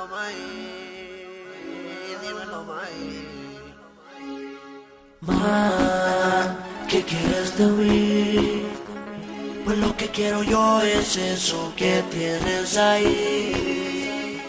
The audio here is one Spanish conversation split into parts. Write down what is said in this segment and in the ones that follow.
dímelo, May. ¿Qué quieres de mí? Pues lo que quiero yo es eso que tienes ahí.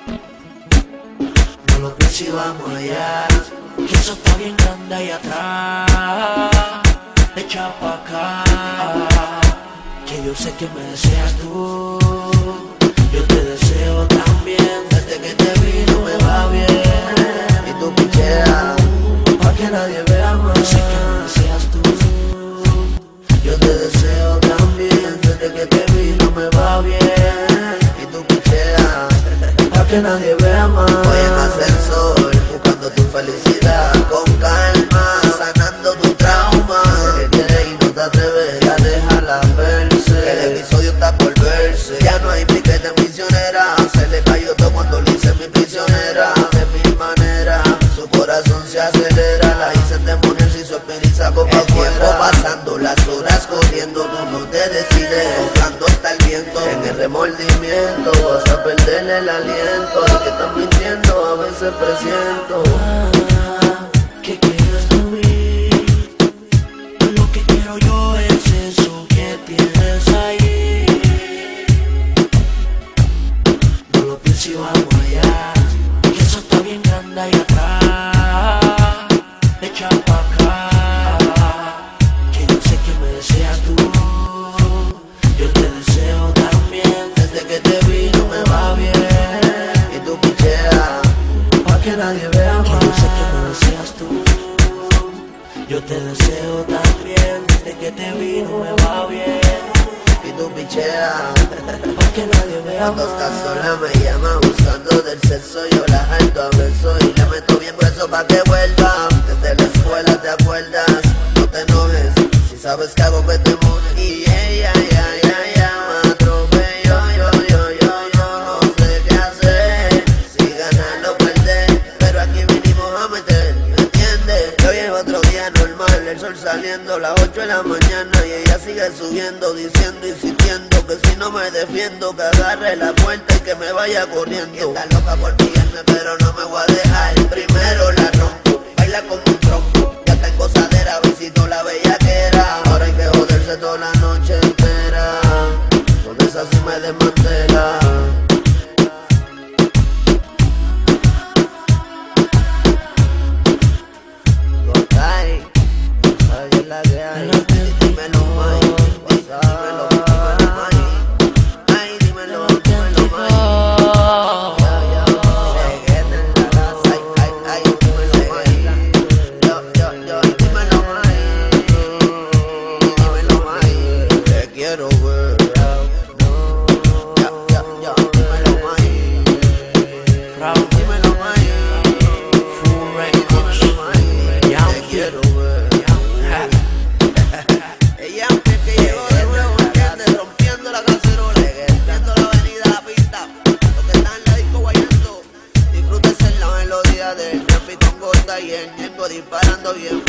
No lo pienses y vamos allá, que eso está bien grande ahí atrás. Echa pa' acá, que yo sé que me deseas tú. Yo te deseo también, desde que te vi no me va bien. Y tú picheas, pa' que nadie vea más. Yo sé que me deseas tú. Yo te deseo también, desde que te vi no me va bien. y tú picheas, Pa' que nadie vea más. voy en ascensor, buscando tu felicidad con calma, sanando tu trauma. Sé que quieres y no te atreves a dejarla verse, que el episodio está por verse. Ya no hay piquete misionera, se le cayó todo cuando le hice mi prisionera. De mi manera, su corazón se acelera, la hice demonio si su espíritu sacó pa' afuera. El tiempo pasando, las horas corriendo, tú no te decides, soplando está el viento. En el remordimiento vas a perder el aliento, y que estás mintiendo a veces presiento. ¿Qué quieres de mí? Pues lo que quiero yo es eso que tienes ahí. No lo pienses y vamos allá, que eso está bien grande ahí atrás. Echa pa' acá, que yo sé que me deseas tú. Yo te deseo también, Desde que te vi no me va bien, y tú picheas, pa' que nadie vea más. Que yo sé que me deseas tú. Yo te deseo también, desde que te vi no me va bien. y tú picheas. Pa' que nadie vea Cuando más. estás sola me llama buscando del sexo, yo la jalto a beso y le meto bien preso pa' que vuelva. Desde la escuela te acuerdas, no te enojes, si sabes que hago que te mojes. Y ella me atropelló, yo no sé qué hacer, si ganar o perder, pero aquí vinimos a meter, ¿me entiendes? Hoy es otro día normal, el sol saliendo, las 8 de la mañana y ella sigue subiendo, diciendo, insistiendo que si no me defiendo, que agarre la puerta y que me vaya corriendo. Y está loca por pillarme, pero no me voy a dejar, primero la rompo, baila como un trompo, ya está en gozadera, visito la bellaquera. Ahora hay que joderse toda la noche entera, con esa sí me desmantela. Ay, ¿sabes la que hay? Dímelo, May, dímelo, May. Ay, dímelo, May. Ya, Seguete en la casa, ay, dímelo, May. Yo, dímelo, May. Dímelo, May. Te quiero ver. Ya, dímelo, May. Dímelo, May. Full Records. Te quiero ver. Ella es que llegó de nuevo, ¿entiendes? Rompiendo la cacerola, rompiendo la avenida, la pista. Los que están en la disco guayando, disfrútese la melodía del rap y con gota y el ñengo disparando bien